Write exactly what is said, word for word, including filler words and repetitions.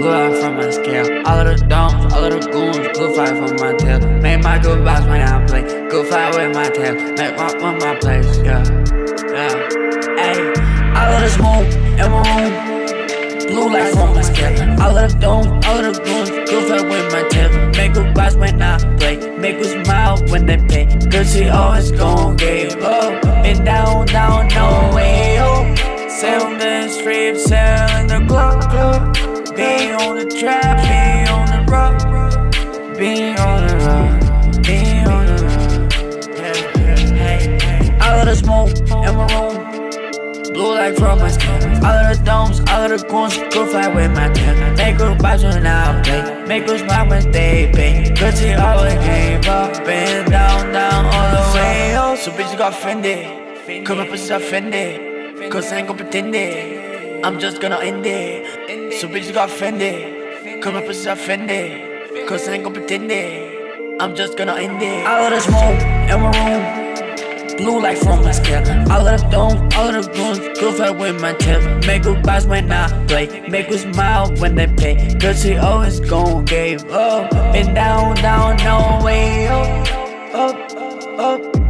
Blue out from my scale. All of the domes, all of the goons, good fight from my tail. Make my good vibes when I play. Good fight with my tail. Make my with my place, yeah, yeah. Ayy, all of the smoke in my room. Blue light from my scale. All of the domes, all of the goons, good fight with my tail. Make good vibes when I play. Make you smile when they pay. Cause she always gon' give up. Been down, down, no way up. Sell the strip, sell in the club, club. Be on the trap, be on the rock. Be on the rock, be on the rock. Yeah, yeah, hey, hey. All of the smoke in my room. Blue light from my skin. All of the domes, all of the goons, go fight with my tail. Make her vibes when I play. Make her smile when they pay. Cause she always gave up. Been down, down, all the way up. So bitch, you got offended. Come up and offended. Cause I ain't gon' pretend it. I'm just gonna end it. So bitch, you got offended. Come up and offended. Cause I ain't gon' pretend it. I'm just gonna end it. All of the smoke in my room. Blue light from my scale. All of the domes, all of the goons, good fight with my tail. Make good vibes when I play. Make her smile when they pay. Cause she always gon' give up. Been down, down, no way up. Up, up.